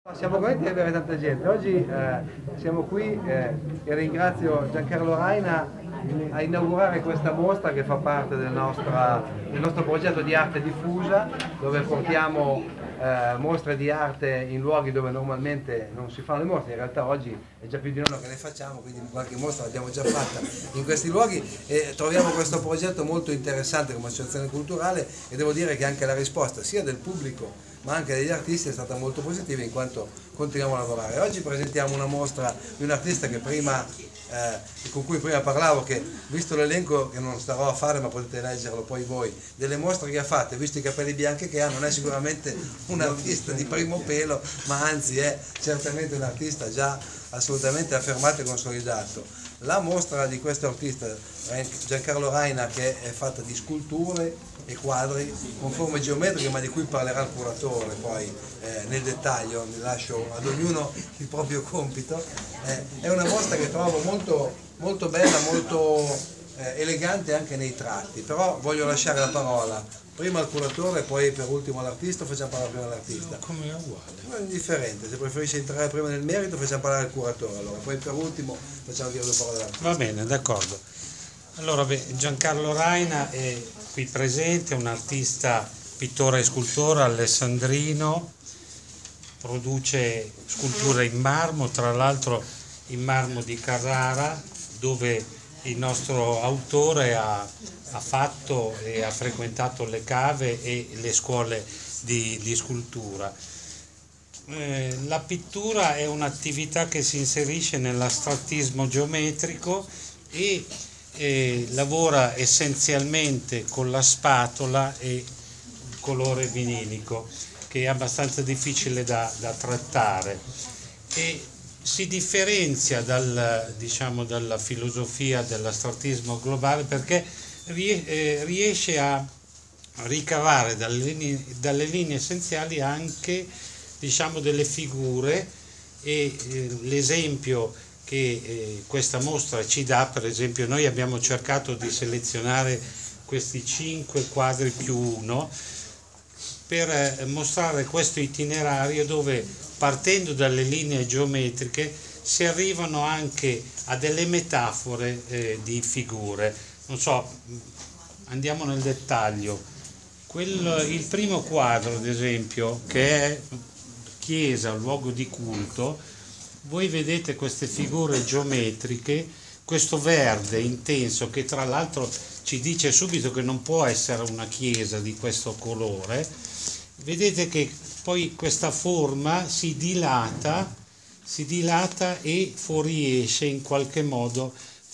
Siamo contenti di avere tanta gente. Oggi siamo qui e ringrazio Giancarlo Raina a inaugurare questa mostra che fa parte del nostro progetto di arte diffusa, dove portiamo mostre di arte in luoghi dove normalmente non si fanno le mostre. In realtà oggi è già più di un anno che le facciamo, quindi qualche mostra l'abbiamo già fatta in questi luoghi e troviamo questo progetto molto interessante come associazione culturale, e devo dire che anche la risposta sia del pubblico ma anche degli artisti è stata molto positiva, in quanto continuiamo a lavorare. Oggi presentiamo una mostra di un artista con cui prima parlavo, che visto l'elenco, che non starò a fare ma potete leggerlo poi voi, delle mostre che ha fatte, visto i capelli bianchi che ha, non è sicuramente un artista di primo pelo, ma anzi è certamente un artista già assolutamente affermato e consolidato. La mostra di questo artista, Giancarlo Raina, che è fatta di sculture e quadri con forme geometriche, ma di cui parlerà il curatore poi nel dettaglio, mi lascio ad ognuno il proprio compito. È una mostra che trovo molto, molto bella, molto elegante anche nei tratti, però voglio lasciare la parola prima al curatore e poi per ultimo all'artista. Facciamo parlare prima all'artista. Come è uguale? Non è indifferente, se preferisce entrare prima nel merito facciamo parlare al curatore, allora poi per ultimo facciamo dire due parole all'artista. Va bene, d'accordo. Allora, Giancarlo Raina è qui presente, un artista, pittore e scultore alessandrino, produce sculture in marmo, tra l'altro in marmo di Carrara, dove il nostro autore ha fatto e ha frequentato le cave e le scuole di scultura. La pittura è un'attività che si inserisce nell'astrattismo geometrico e lavora essenzialmente con la spatola e colore vinilico, che è abbastanza difficile da trattare, e si differenzia dalla filosofia dell'astrattismo globale perché riesce a ricavare dalle linee essenziali anche delle figure, e l'esempio che questa mostra ci dà, per esempio noi abbiamo cercato di selezionare questi 5 quadri più uno per mostrare questo itinerario dove, partendo dalle linee geometriche, si arrivano anche a delle metafore di figure. Non so, andiamo nel dettaglio. Il primo quadro, ad esempio, che è chiesa, luogo di culto, voi vedete queste figure geometriche, questo verde intenso che tra l'altro ci dice subito che non può essere una chiesa di questo colore. Vedete che poi questa forma si dilata e fuoriesce in qualche modo,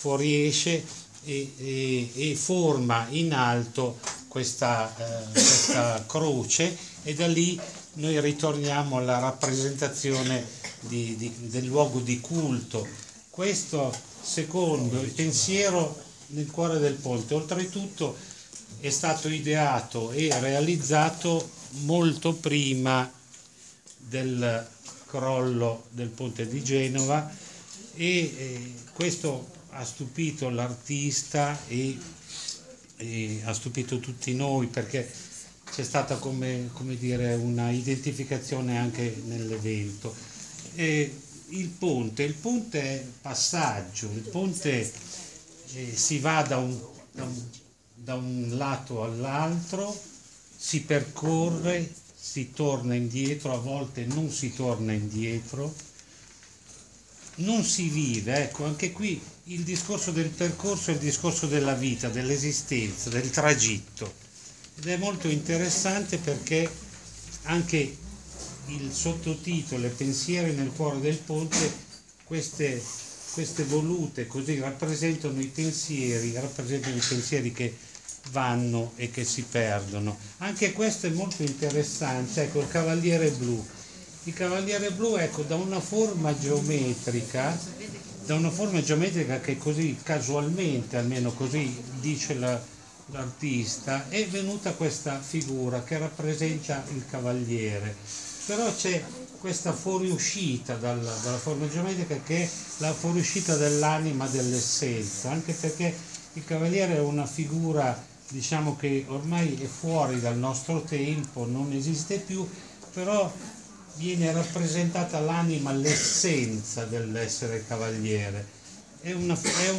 e forma in alto questa croce, e da lì noi ritorniamo alla rappresentazione del luogo di culto. Questo secondo il pensiero nel cuore del ponte, oltretutto è stato ideato e realizzato molto prima del crollo del ponte di Genova, e questo ha stupito l'artista e ha stupito tutti noi, perché c'è stata come dire una identificazione anche nell'evento. Il ponte è passaggio, il ponte si va da un lato all'altro, si percorre, si torna indietro, a volte non si torna indietro, non si vive. Ecco, anche qui il discorso del percorso è il discorso della vita, dell'esistenza, del tragitto, ed è molto interessante perché anche il sottotitolo "Pensieri nel cuore del ponte", queste volute così rappresentano i pensieri che vanno e che si perdono. Anche questo è molto interessante. Ecco, il Cavaliere Blu. Il Cavaliere Blu, ecco, da una forma geometrica che così casualmente, almeno così dice l'artista, è venuta questa figura che rappresenta il cavaliere, però c'è questa fuoriuscita dalla forma geometrica, che è la fuoriuscita dell'anima, dell'essenza, anche perché il cavaliere è una figura che ormai è fuori dal nostro tempo, non esiste più, però viene rappresentata l'anima, l'essenza dell'essere cavaliere. Un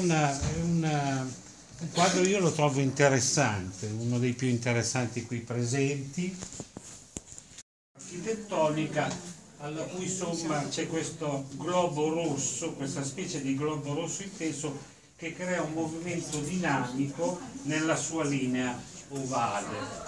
quadro, io lo trovo interessante, uno dei più interessanti qui presenti. Architettonica, alla cui somma c'è questo globo rosso, questa specie di globo rosso inteso, che crea un movimento dinamico nella sua linea ovale.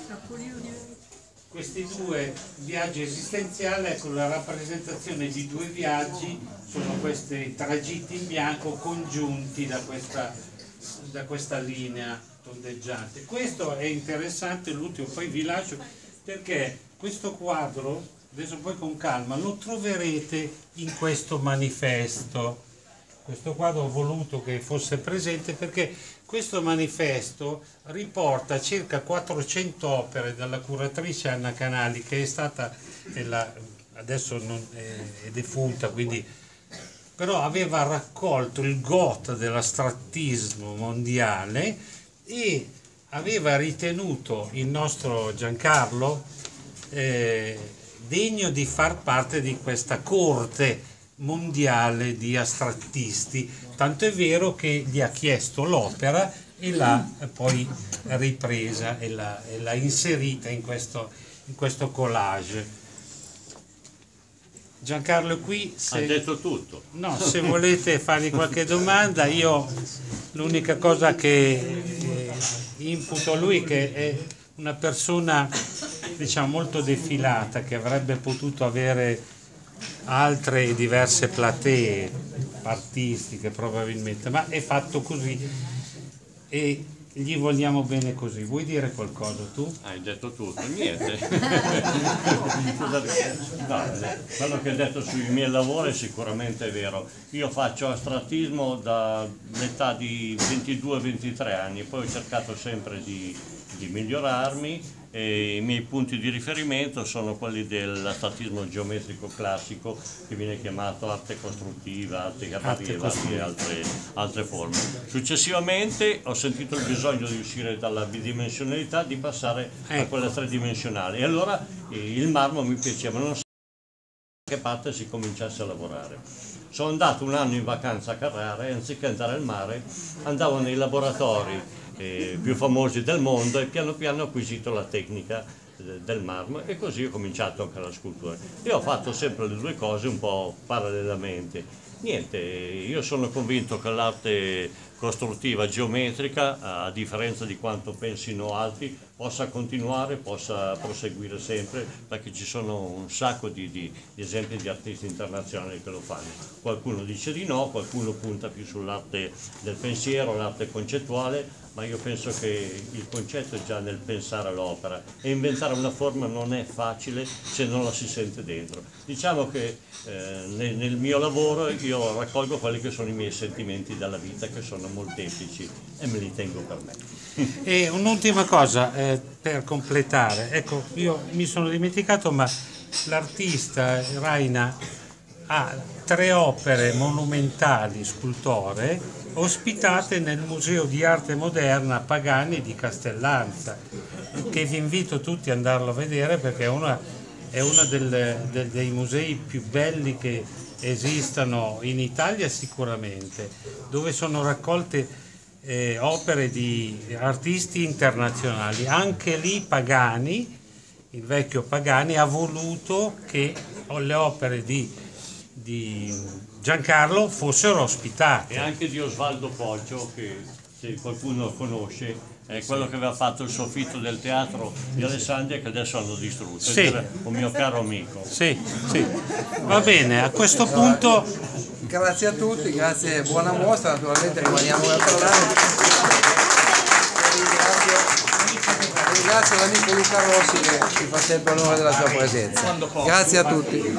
Questi due viaggi esistenziali, ecco, la rappresentazione di due viaggi sono questi tragitti in bianco congiunti da questa linea tondeggiante. Questo è interessante, l'ultimo, poi vi lascio, perché questo quadro, adesso poi con calma, lo troverete in questo manifesto. Questo quadro ho voluto che fosse presente perché questo manifesto riporta circa 400 opere dalla curatrice Anna Canali, che è stata, adesso è defunta, quindi, però aveva raccolto il GOT dell'astrattismo mondiale e aveva ritenuto il nostro Giancarlo degno di far parte di questa corte mondiale di astrattisti, tanto è vero che gli ha chiesto l'opera e l'ha poi ripresa e l'ha inserita in questo collage. Giancarlo è qui, ha detto tutto. No, se volete fargli qualche domanda, io l'unica cosa che imputo a lui, che è una persona, diciamo, molto defilata, che avrebbe potuto avere altre diverse platee artistiche probabilmente, ma è fatto così e gli vogliamo bene così. Vuoi dire qualcosa tu? Hai detto tutto, niente. Quello che hai detto sui miei lavori sicuramente è vero. Io faccio astrattismo dall'età di 22-23 anni, poi ho cercato sempre di migliorarmi e i miei punti di riferimento sono quelli dell'astrattismo geometrico classico, che viene chiamato arte costruttiva, arte barriera e altre forme. Successivamente ho sentito il bisogno di uscire dalla bidimensionalità, di passare a quella tridimensionale, e allora il marmo mi piaceva, non so da che parte si cominciasse a lavorare. Sono andato un anno in vacanza a Carrara e anziché andare al mare andavo nei laboratori più famosi del mondo e piano piano ho acquisito la tecnica del marmo, e così ho cominciato anche la scultura. Io ho fatto sempre le due cose un po' parallelamente. Niente, io sono convinto che l'arte costruttiva geometrica, a differenza di quanto pensino altri, possa continuare, possa proseguire sempre, perché ci sono un sacco di esempi di artisti internazionali che lo fanno. Qualcuno dice di no, qualcuno punta più sull'arte del pensiero, l'arte concettuale, ma io penso che il concetto è già nel pensare all'opera, e inventare una forma non è facile se non la si sente dentro. Diciamo che nel mio lavoro io raccolgo quelli che sono i miei sentimenti dalla vita, che sono molteplici, e me li tengo per me. E un'ultima cosa per completare, ecco, io mi sono dimenticato, ma l'artista Raina ha 3 opere monumentali scultoree ospitate nel Museo di Arte Moderna Pagani di Castellanza, che vi invito tutti ad andarlo a vedere, perché è uno dei musei più belli che esistano in Italia sicuramente, dove sono raccolte opere di artisti internazionali. Anche lì Pagani, il vecchio Pagani, ha voluto che le opere di Giancarlo fossero ospitate. E anche di Osvaldo Poggio, che se qualcuno lo conosce, è quello che aveva fatto il soffitto del teatro di Alessandria, che adesso hanno distrutto. Sì. Era un mio caro amico. Sì, sì. Va bene, a questo punto... Grazie a tutti, grazie, buona mostra, naturalmente rimaniamo a parlare. Ringrazio l'amico Luca Rossi, che ci fa sempre onore della sua presenza. Grazie a tutti.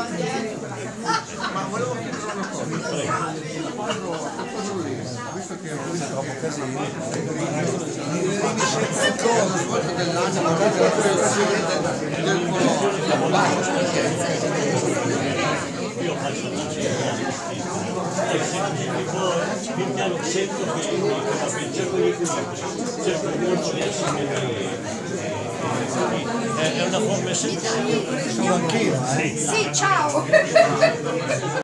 Sento che cerco molto di essere È una forma essenziale. Sono anch'io, Sì, ciao!